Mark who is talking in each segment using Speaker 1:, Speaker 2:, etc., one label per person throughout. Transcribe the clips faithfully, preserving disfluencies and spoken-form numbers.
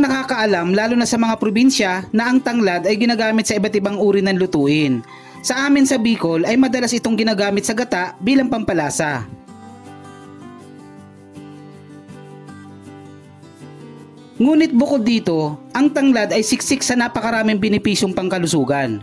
Speaker 1: mga nakakaalam lalo na sa mga probinsya na ang tanglad ay ginagamit sa iba't ibang uri ng lutuin. Sa amin sa Bicol ay madalas itong ginagamit sa gata bilang pampalasa. Ngunit bukod dito, ang tanglad ay siksik sa napakaraming benepisyong pangkalusugan.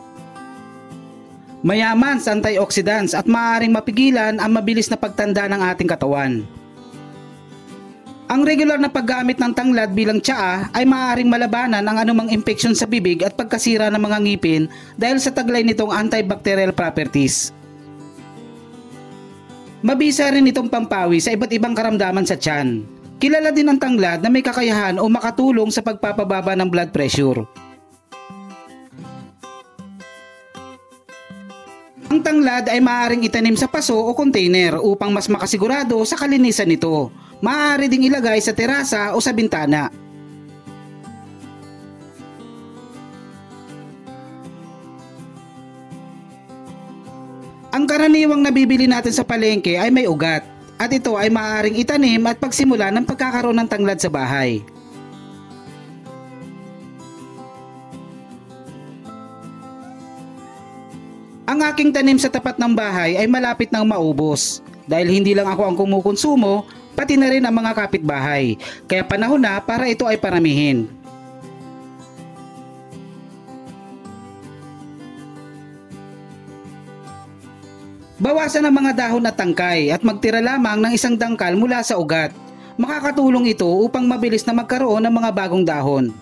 Speaker 1: Mayaman sa antioxidants at maaaring mapigilan ang mabilis na pagtanda ng ating katawan. Ang regular na paggamit ng tanglad bilang tsaa ay maaaring malabanan ang anumang impeksyon sa bibig at pagkasira ng mga ngipin dahil sa taglay nitong antibacterial properties. Mabisa rin itong pampawi sa iba't ibang karamdaman sa tiyan. Kilala din ang tanglad na may kakayahan o makatulong sa pagpapababa ng blood pressure. Ang tanglad ay maaaring itanim sa paso o container upang mas makasigurado sa kalinisan nito. Maaari ding ilagay sa terasa o sa bintana. Ang karaniwang nabibili natin sa palengke ay may ugat, at ito ay maaaring itanim at pagsimula ng pagkakaroon ng tanglad sa bahay. Ang aking tanim sa tapat ng bahay ay malapit nang maubos dahil hindi lang ako ang kumukonsumo, pati na rin ang mga kapitbahay, kaya panahon na para ito ay paramihin. Bawasan ang mga dahon at tangkay at magtira lamang ng isang dangkal mula sa ugat. Makakatulong ito upang mabilis na magkaroon ng mga bagong dahon.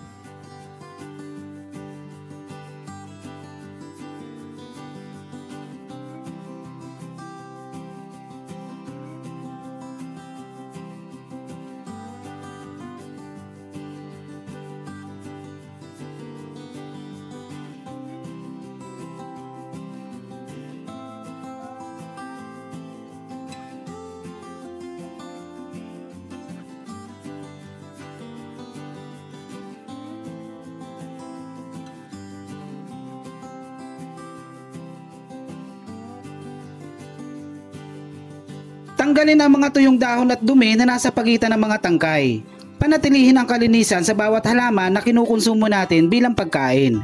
Speaker 1: Tanggalin ang mga tuyong dahon at dumi na nasa pagitan ng mga tangkay. Panatilihin ang kalinisan sa bawat halaman na kinukonsumo natin bilang pagkain.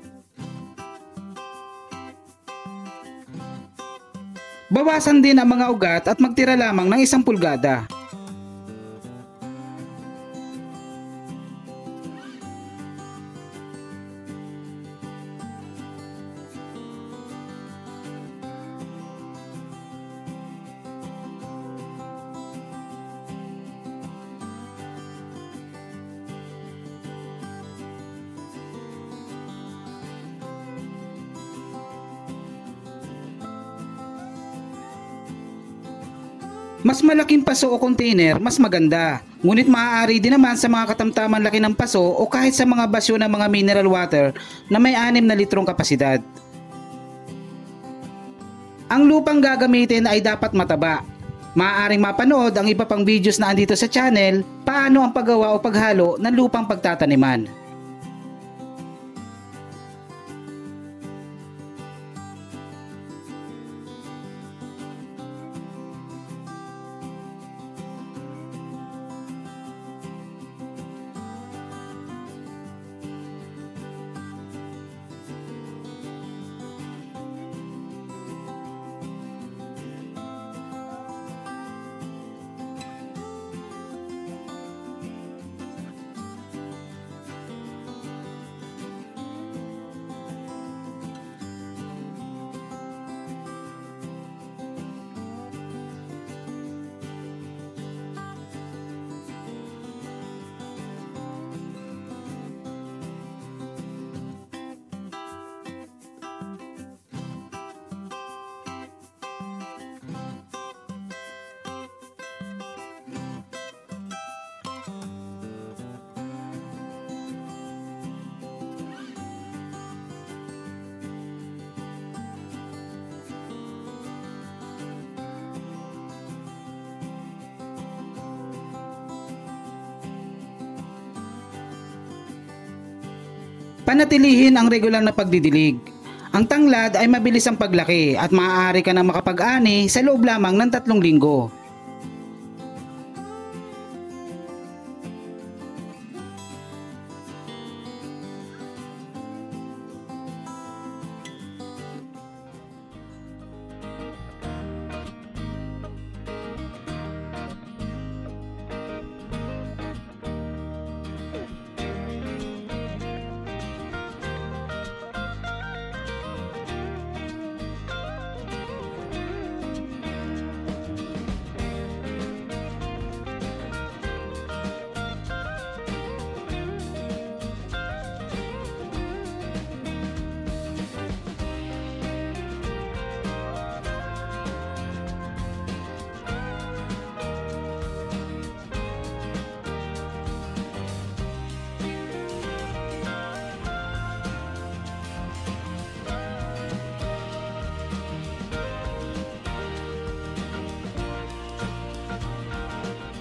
Speaker 1: Bawasan din ang mga ugat at magtira lamang ng isang pulgada. Mas malaking paso o container, mas maganda. Ngunit maaari din naman sa mga katamtaman laki ng paso o kahit sa mga basyo ng mga mineral water na may anim na litrong kapasidad. Ang lupang gagamitin ay dapat mataba. Maaaring mapanood ang iba pang videos na andito sa channel, paano ang paggawa o paghalo ng lupang pagtataniman. Panatilihin ang regular na pagdidilig. Ang tanglad ay mabilis ang paglaki at maaari ka na makapag-ani sa loob lamang ng tatlong linggo.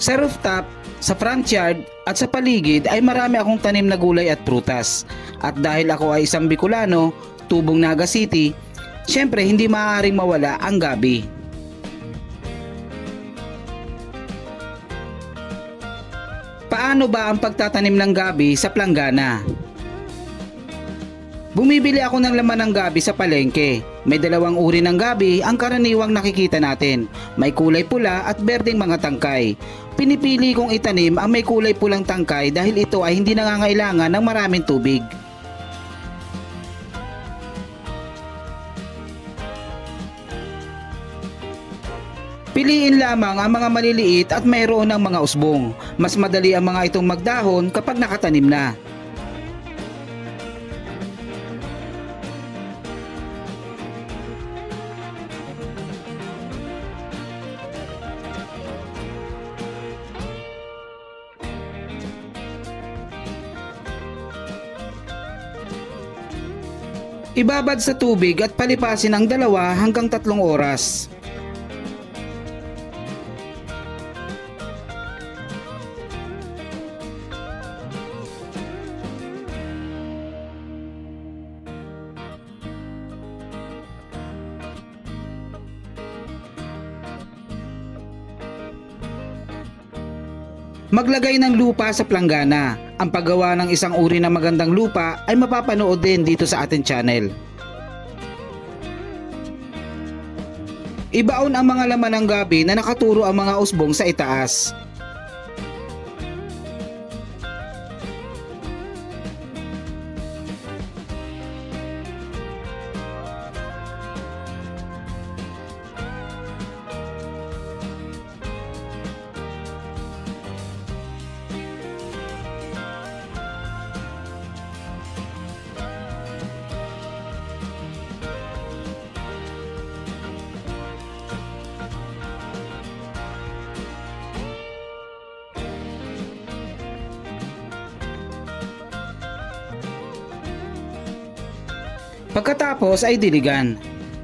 Speaker 1: Sa rooftop, sa front yard at sa paligid ay marami akong tanim na gulay at prutas. At dahil ako ay isang Bicolano, tubong Naga City, syempre hindi maaaring mawala ang gabi. Paano ba ang pagtatanim ng gabi sa planggana? Bumibili ako ng laman ng gabi sa palengke. May dalawang uri ng gabi ang karaniwang nakikita natin. May kulay pula at berdeng mga tangkay. Pinipili kong itanim ang may kulay pulang tangkay dahil ito ay hindi nangangailangan ng maraming tubig. Piliin lamang ang mga maliliit at mayroon ng mga usbong. Mas madali ang mga itong magdahon kapag nakatanim na. Ibabad sa tubig at palipasin ang dalawa hanggang tatlong oras. Maglagay ng lupa sa planggana. Ang paggawa ng isang uri ng magandang lupa ay mapapanood din dito sa ating channel. Ibaon ang mga laman ng gabi na nakaturo ang mga usbong sa itaas. Pagkatapos ay diligan.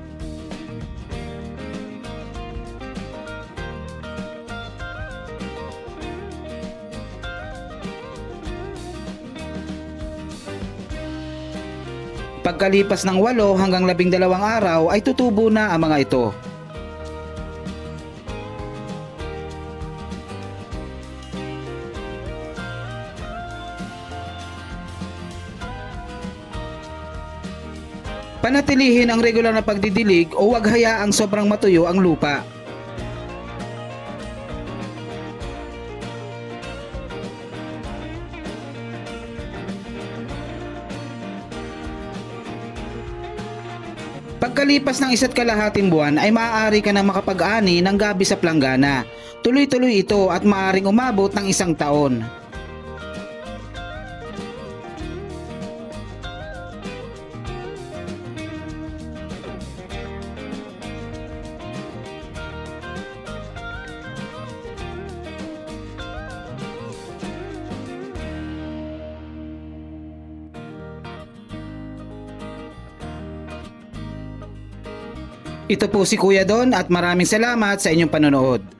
Speaker 1: Pagkalipas ng walo hanggang labing dalawang araw ay tutubo na ang mga ito. Panatilihin ang regular na pagdidilig o huwag hayaang sobrang matuyo ang lupa. Pagkalipas ng isa't kalahating buwan ay maaari ka na makapag-ani ng gabi sa planggana. Tuloy-tuloy ito at maaaring umabot ng isang taon. Ito po si Kuya Don at maraming salamat sa inyong panonood.